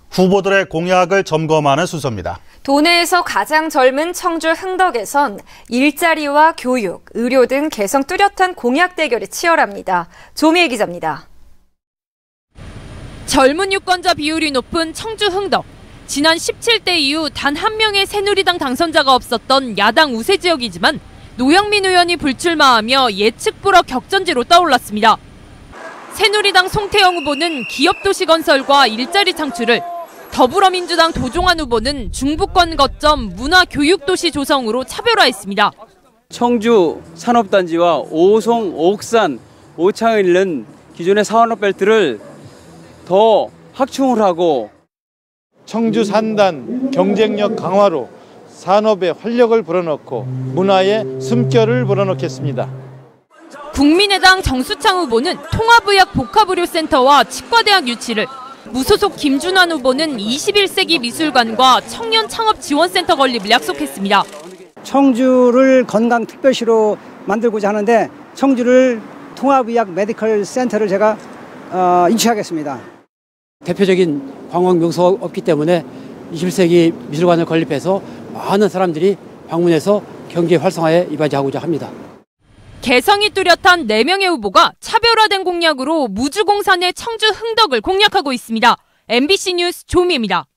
후보들의 공약을 점검하는 순서입니다. 도내에서 가장 젊은 청주 흥덕에선 일자리와 교육, 의료 등 개성 뚜렷한 공약 대결이 치열합니다. 조미애 기자입니다. 젊은 유권자 비율이 높은 청주 흥덕. 지난 17대 이후 단 한 명의 새누리당 당선자가 없었던 야당 우세 지역이지만 노영민 의원이 불출마하며 예측 불허 격전지로 떠올랐습니다. 새누리당 송태영 후보는 기업도시 건설과 일자리 창출을, 더불어민주당 도종환 후보는 중부권 거점 문화교육도시 조성으로 차별화했습니다. 청주 산업단지와 오송, 옥산, 오창을 잇는 기존의 산업벨트를 더 확충을 하고 청주 산단 경쟁력 강화로 산업에 활력을 불어넣고 문화에 숨결을 불어넣겠습니다. 국민의당 정수창 후보는 통합의학 복합의료센터와 치과대학 유치를, 무소속 김준환 후보는 21세기 미술관과 청년창업지원센터 건립을 약속했습니다. 청주를 건강특별시로 만들고자 하는데 청주를 통합의학 메디컬 센터를 제가 인치하겠습니다. 대표적인 관광 명소가 없기 때문에 21세기 미술관을 건립해서 많은 사람들이 방문해서 경제 활성화에 이바지하고자 합니다. 개성이 뚜렷한 4명의 후보가 차별화된 공약으로 무주공산의 청주 흥덕을 공략하고 있습니다. MBC 뉴스 조미애입니다.